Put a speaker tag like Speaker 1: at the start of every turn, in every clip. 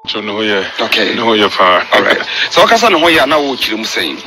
Speaker 1: No, yeah.
Speaker 2: Okay.
Speaker 1: No, yeah, far.
Speaker 2: All right. So, what kind of way now? What you saying?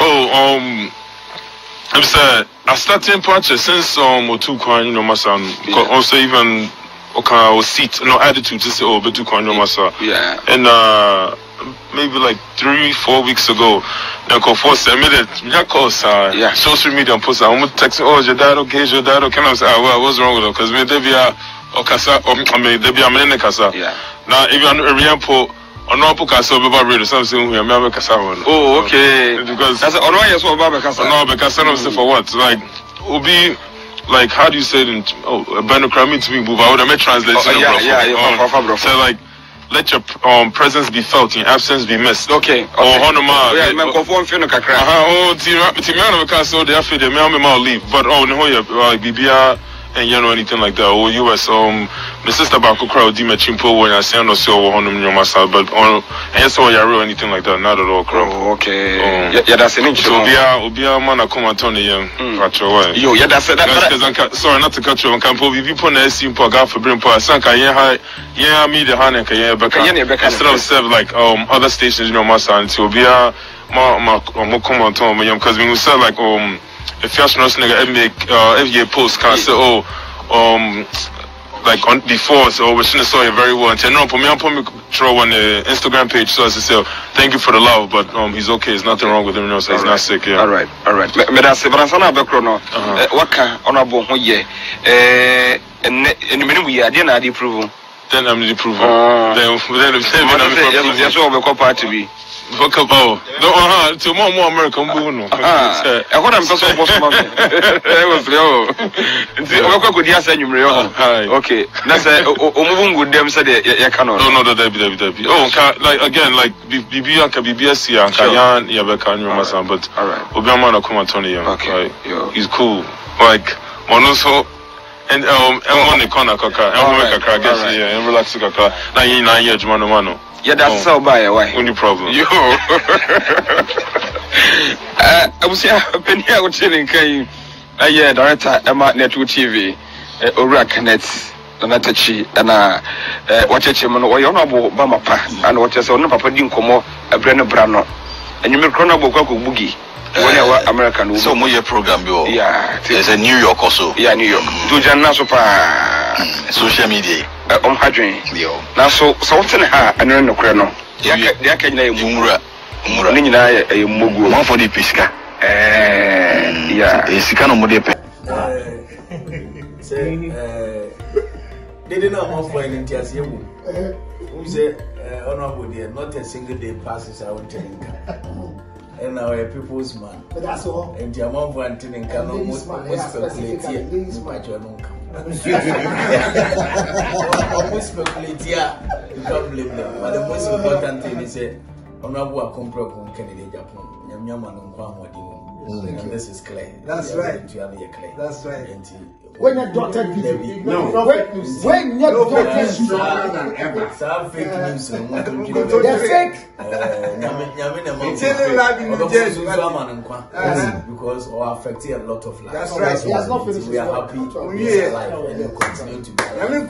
Speaker 1: I'm saying I started project since 2 coin, you know, my son. Also even okay, seat, no attitude to say but 2 coin, you know, my son.
Speaker 2: Yeah.
Speaker 1: And maybe like 3-4 weeks ago, then call for 7 minutes. Me call
Speaker 2: yeah.
Speaker 1: Social media and post. I'm texting. Oh, your dad okay? Your dad okay? I say, well, what's wrong with him? Because me they be okasa. I mean they be a kasa.
Speaker 2: Yeah.
Speaker 1: Now if you're a real po. No, because I'm ready. Something we are never kasa.
Speaker 2: Oh, okay.
Speaker 1: Because
Speaker 2: that's all right. So about kasa.
Speaker 1: No, because I don't say for what. Like, will be like how do you say it in Benokrami to me? But I would have translation.
Speaker 2: Yeah.
Speaker 1: So like, let your presence be felt, your absence be missed.
Speaker 2: Okay.
Speaker 1: Yeah,
Speaker 2: man, conform feel no kakra.
Speaker 1: Timmy, because so they after the me leave. But no, yeah, like BBR. And you know anything like that? Or US the sister back crowd di me chimpo when I say no so on your master, but on and so you real anything like that, not at all crowd.
Speaker 2: Oh, okay. Yeah, that's an interesting.
Speaker 1: So be a man come and turn the catch away.
Speaker 2: Yo, yeah, that's
Speaker 1: that. Sorry, not to cut you on campo. We put a simple guy for bring po sanka yeah me the hand and back instead of serve like other stations, you know, master until be a ma come and turn me because we sell like Afia Schwar nigga make FA post can say like on before so we shouldn't saw it very well and no me throw on the Instagram page so as to say thank you for the love but he's okay, there's nothing wrong with him, you know, so he's not sick. Yeah.
Speaker 2: All right me da se bransana be kro no waka onabo ho ye me we ade na ade prove
Speaker 1: then I'm the prove then
Speaker 2: yes so be party be
Speaker 1: fuck up to more American no
Speaker 2: e ho na mpeso boss ma me e was yo nti o kwa kodi asa nwumre yo okay na say omuvungu dem say ye ka no
Speaker 1: that be like again like BBS ya kan ya be kan your master but obiama na come Tony young okay he's cool like monoso and on the corner kaka and guess yeah and relax kaka na yin na year juma no mano.
Speaker 2: Yeah, that's so bad. Why?
Speaker 1: Only problem.
Speaker 2: Yo. I was here. Penny, I was telling you. Yeah, director. Emma Network TV. Ora Connect. Donatachi. And watch him on what you're not about pa. And what you're saying, Papa didn't come more. A brand brano. And you make chronobo boogie. When you are American.
Speaker 3: So more program.
Speaker 2: Yeah.
Speaker 3: There's a New York also.
Speaker 2: Yeah, New York. Do Jana
Speaker 3: social media.
Speaker 2: Hadrin. Now so something and no crano. Yeah, can you mura Nina Mugu one for the pisca? Yeah, it's kind of modepe. They didn't know how for an Intias you. Who said, honorable dear, not a single day passes out telling. And now a people's man. But that's all. And your mom wanting and can almost speculate here. But you don't come. Almost speculate here. You can't blame them. But the most important thing is that honorable Agyapong Kennedy Agyapong. Yamyaman on Kwamwadi. This is clear. That's right. That's right. When your daughter people, no. When your daughter stronger than ever. Fake news. They're fake. Because we are affecting a lot of lives. That's right. He has not finished. We are happy with life and we continue to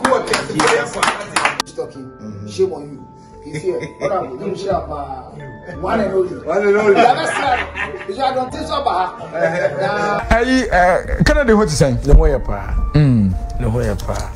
Speaker 2: be. Talking. Shame on you. He's here. You share one and only. One and only. You don't think so bad.
Speaker 4: Canada, what you saying?
Speaker 5: The way pa. The way pa.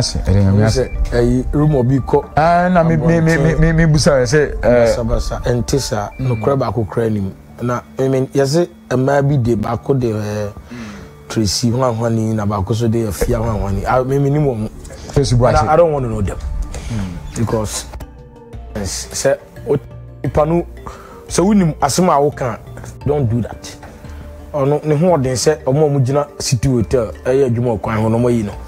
Speaker 5: Room will be cooked. And I me busa say Sabasa and Tessa no crab ako craning. Na I mean yes a maybe de bako de Tracy one in about so de Afia one. I minimum I don't want to know them. Because say panu so we asema woka don't do that. Ono ne ho odin say omo mugina city hotel eye adwuma kwan ho no moyi no.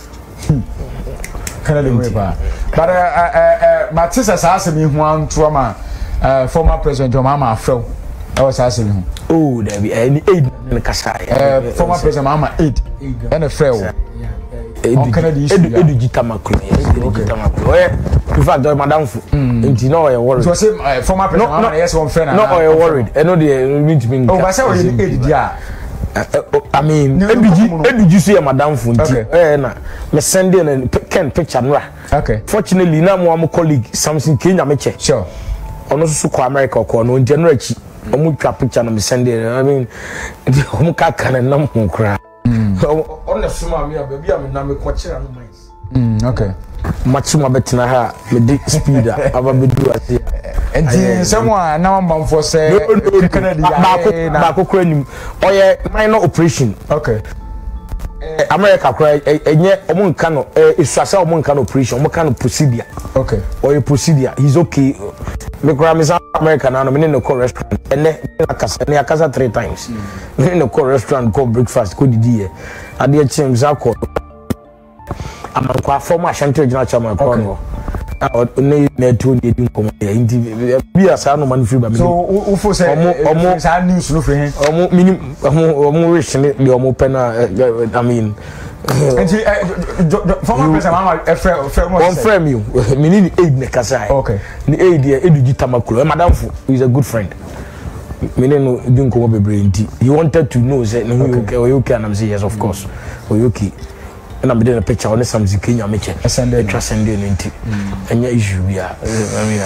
Speaker 4: Canada way ba. But Matisa asemi ho anto ma former president Mama Afro. I was asking him.
Speaker 5: Oh, there be any aid in Kasai.
Speaker 4: Former president Mama aid and a frail.
Speaker 5: Edugita makro. In fact, madam, you know, I worried.
Speaker 4: So, say, former president, yes, one friend.
Speaker 5: No, I worried. I know they mean to me.
Speaker 4: Oh, but I said, yeah.
Speaker 5: I mean, you see a madam funti. Na me send in a Ken picture nra.
Speaker 4: Okay.
Speaker 5: Fortunately, now my colleague Samson Kenya me check.
Speaker 4: Sure.
Speaker 5: Ono so ko America ko no January chi. Omu twa picture no me send in. I mean, omu ka kan na mo kra. On the sima me baby am na me ko kira no mines.
Speaker 4: Okay.
Speaker 5: Machima betina ha me di speeder aba bedu ase.
Speaker 4: Enti someone na man for say
Speaker 5: ba ko kra nim. Oye minor operation.
Speaker 4: Okay.
Speaker 5: America cry enye omo nka no isuase omo nka no operation omo ka no procedure.
Speaker 4: Okay.
Speaker 5: Or a procedure he's okay. Me cry me America na no me no call restaurant ene akasa 3 times. Me no call restaurant go breakfast go didi e. Ade chem za call. Amankwa former Ashanti original chairman call no. Ne to ne di nkomo ya indi bi asa no man free ba me.
Speaker 4: So ufo say omo sa news no free hen.
Speaker 5: Omo wish ne the omo pena I mean
Speaker 4: enti former president mama
Speaker 5: one frame you me need aid ne kasa.
Speaker 4: Okay.
Speaker 5: Ni aid e eduji tamakuro madam fu is a good friend. Me no di nkomo bebre nti he wanted to know say no you okay and I'm say yes of course. Okay. And I'm doing a picture on some Kenya meche.
Speaker 4: Sunday
Speaker 5: trust and doing it. And your issue we are. I mean,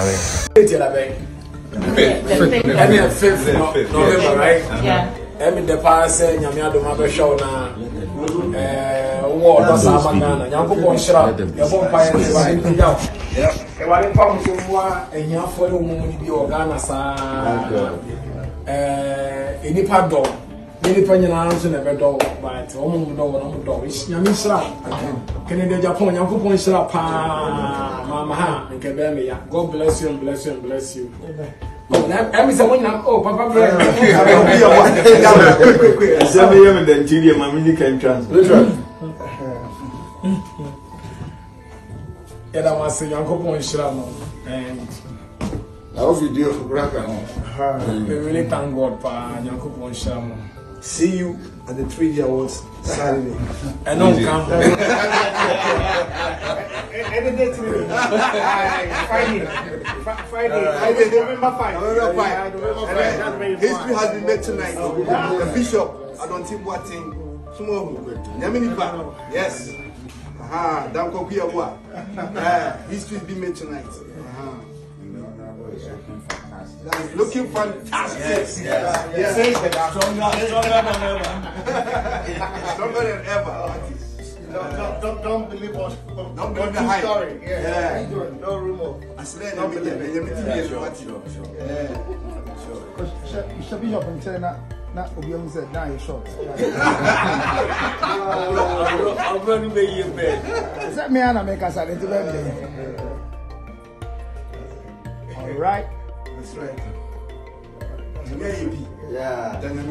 Speaker 2: November, right? Yeah. The past Nyamia do my show now. War does have a gun. Young shop. Your bonfire is right. Yeah. And what in Palm and your follow moon be organized. Any pardon. Many pensions never do, but almost no do. It's Yamisra. Can Japan, Yankupon Sra, Mama, and Kabemia. God bless you and bless you and bless you. I'm someone now. Oh, Papa,
Speaker 6: and then Julia, my music can translate.
Speaker 2: And I must say, Yankupon Sra, and
Speaker 6: I hope you do for Braga.
Speaker 2: We really thank God for Yankupon Sra.
Speaker 6: See you at the 3D Awards Saturday.
Speaker 2: I don't come.
Speaker 6: Every day to me. Friday. November 5. History has been made tonight. The bishop, I don't think what thing. Yes. History has been made tonight. Looking fantastic. Yes. Stronger than ever. Don't believe us. Don't believe the hype. Story. Yeah. No rumor. I said, don't believe it. Mr. Bishop and China. Not Obiang said, now you're short. I'm running the year bed. Is that me and I make us a little bit? All right. That's right. Yeah.